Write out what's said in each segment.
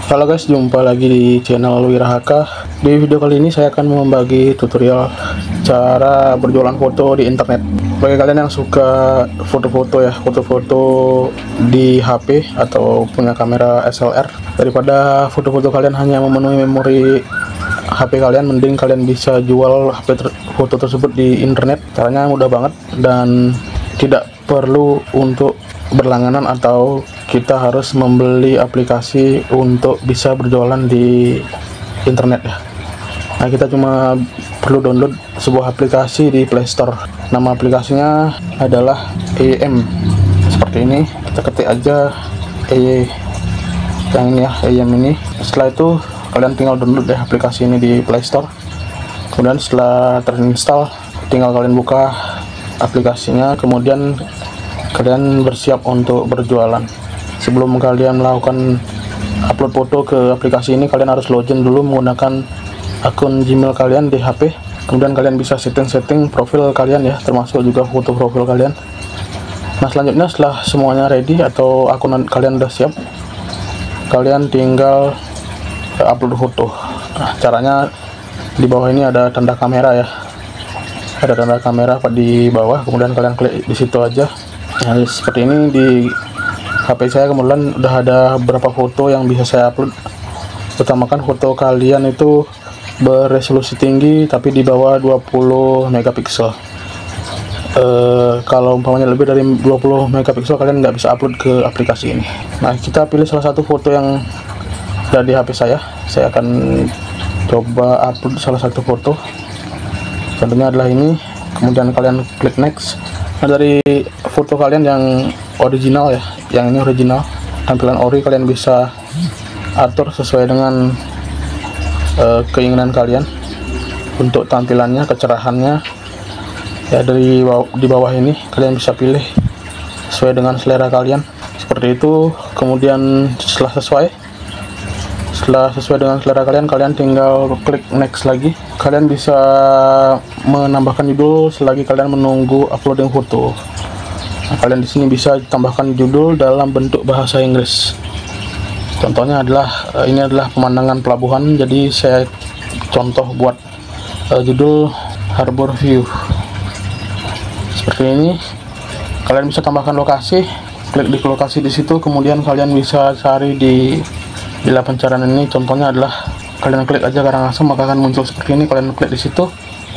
Halo guys, jumpa lagi di channel Wirahaka. Di video kali ini saya akan membagi tutorial cara berjualan foto di internet. Bagi kalian yang suka foto-foto ya, foto-foto di HP atau punya kamera SLR, daripada foto-foto kalian hanya memenuhi memori HP kalian, mending kalian bisa jual foto tersebut di internet. Caranya mudah banget dan tidak perlu untuk berlangganan atau kita harus membeli aplikasi untuk bisa berjualan di internet ya. Nah, kita cuma perlu download sebuah aplikasi di Play Store. Nama aplikasinya adalah EM. Seperti ini, kita ketik aja yang ini ya, EM ini. Setelah itu kalian tinggal download deh aplikasi ini di Play Store. Kemudian setelah terinstall, tinggal kalian buka aplikasinya, kemudian kalian bersiap untuk berjualan. Sebelum kalian melakukan upload foto ke aplikasi ini, kalian harus login dulu menggunakan akun Gmail kalian di HP. Kemudian kalian bisa setting profil kalian ya, termasuk juga foto profil kalian. Nah, selanjutnya setelah semuanya ready atau akun kalian udah siap, kalian tinggal upload foto. Nah, caranya di bawah ini ada tanda kamera ya, ada tanda kamera di bawah, kemudian kalian klik di situ aja. Nah, seperti ini di HP saya kemudian udah ada beberapa foto yang bisa saya upload. Utamakan foto kalian itu beresolusi tinggi tapi di bawah 20 megapiksel. Kalau umpamanya lebih dari 20 megapiksel kalian nggak bisa upload ke aplikasi ini. Nah, kita pilih salah satu foto yang ada di HP saya. Saya akan coba upload salah satu foto. Contohnya adalah ini. Kemudian kalian klik next. Nah, dari foto kalian yang original ya, yang ini original, tampilan ori kalian bisa atur sesuai dengan keinginan kalian untuk tampilannya, kecerahannya ya. Di bawah ini kalian bisa pilih sesuai dengan selera kalian seperti itu. Kemudian setelah sesuai dengan selera kalian, kalian tinggal klik next lagi. Kalian bisa menambahkan judul selagi kalian menunggu uploading foto. Nah, kalian di sini bisa tambahkan judul dalam bentuk bahasa Inggris. Contohnya adalah ini adalah pemandangan pelabuhan, jadi saya contoh buat judul Harbor View. Seperti ini. Kalian bisa tambahkan lokasi, klik di lokasi di situ, kemudian kalian bisa cari di pencarian ini. Contohnya adalah kalian klik aja Karangasem, maka akan muncul seperti ini. Kalian klik di situ.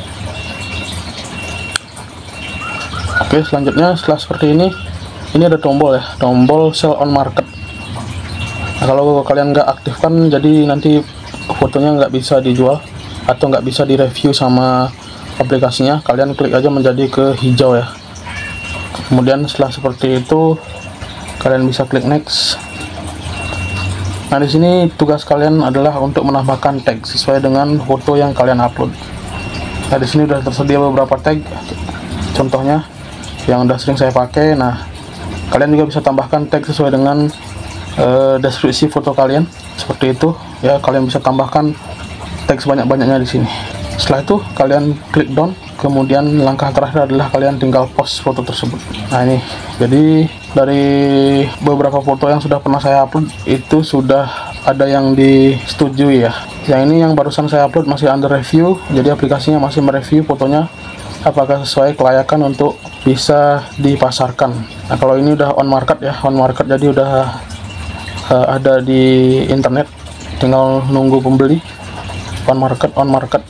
Oke, selanjutnya setelah seperti ini ada tombol ya, tombol sell on market. Nah, kalau kalian nggak aktifkan, jadi nanti fotonya nggak bisa dijual atau nggak bisa direview sama aplikasinya. Kalian klik aja menjadi ke hijau ya. Kemudian setelah seperti itu kalian bisa klik next. Nah, di sini tugas kalian adalah untuk menambahkan tag sesuai dengan foto yang kalian upload. Nah, di sini sudah tersedia beberapa tag. Contohnya yang udah sering saya pakai. Nah, kalian juga bisa tambahkan tag sesuai dengan deskripsi foto kalian seperti itu ya. Kalian bisa tambahkan tag sebanyak-banyaknya di sini. Setelah itu kalian klik down, kemudian langkah terakhir adalah kalian tinggal post foto tersebut. Nah, ini jadi dari beberapa foto yang sudah pernah saya upload itu sudah ada yang disetujui ya. Yang ini yang barusan saya upload masih under review, jadi aplikasinya masih mereview fotonya apakah sesuai kelayakan untuk bisa dipasarkan. Nah, kalau ini udah on market ya, on market, jadi udah ada di internet, tinggal nunggu pembeli. On market.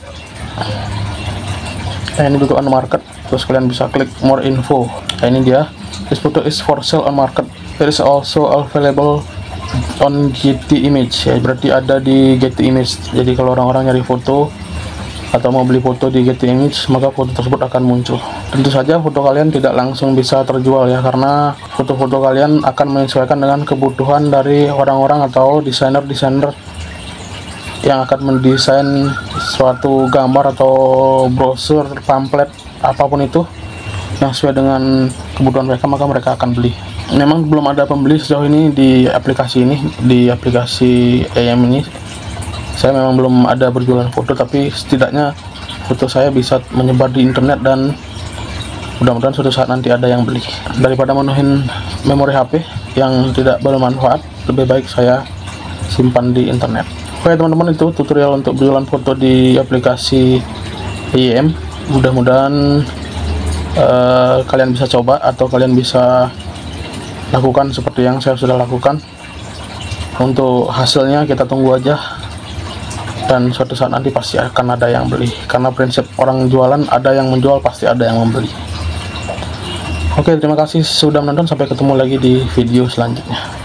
Nah, ini juga on market. Terus kalian bisa klik more info. Nah, ini dia, this photo is for sale on market, it is also available on Getty Image ya, berarti ada di Getty Image. Jadi kalau orang-orang nyari foto atau mau beli foto di Getty Image, maka foto tersebut akan muncul. Tentu saja foto kalian tidak langsung bisa terjual ya, karena foto-foto kalian akan menyesuaikan dengan kebutuhan dari orang-orang atau desainer-desainer yang akan mendesain suatu gambar atau brosur, pamflet, apapun itu yang sesuai dengan kebutuhan mereka, maka mereka akan beli. Memang belum ada pembeli sejauh ini di aplikasi ini, di aplikasi EM ini. Saya memang belum ada berjualan foto, tapi setidaknya foto saya bisa menyebar di internet dan mudah-mudahan suatu saat nanti ada yang beli. Daripada menuhin memori HP yang tidak bermanfaat, lebih baik saya simpan di internet. Oke teman-teman, itu tutorial untuk berjualan foto di aplikasi IM. Mudah-mudahan kalian bisa coba atau kalian bisa lakukan seperti yang saya sudah lakukan. Untuk hasilnya kita tunggu aja, dan suatu saat nanti pasti akan ada yang beli, karena prinsip orang jualan, ada yang menjual pasti ada yang membeli. Oke, terima kasih sudah menonton, sampai ketemu lagi di video selanjutnya.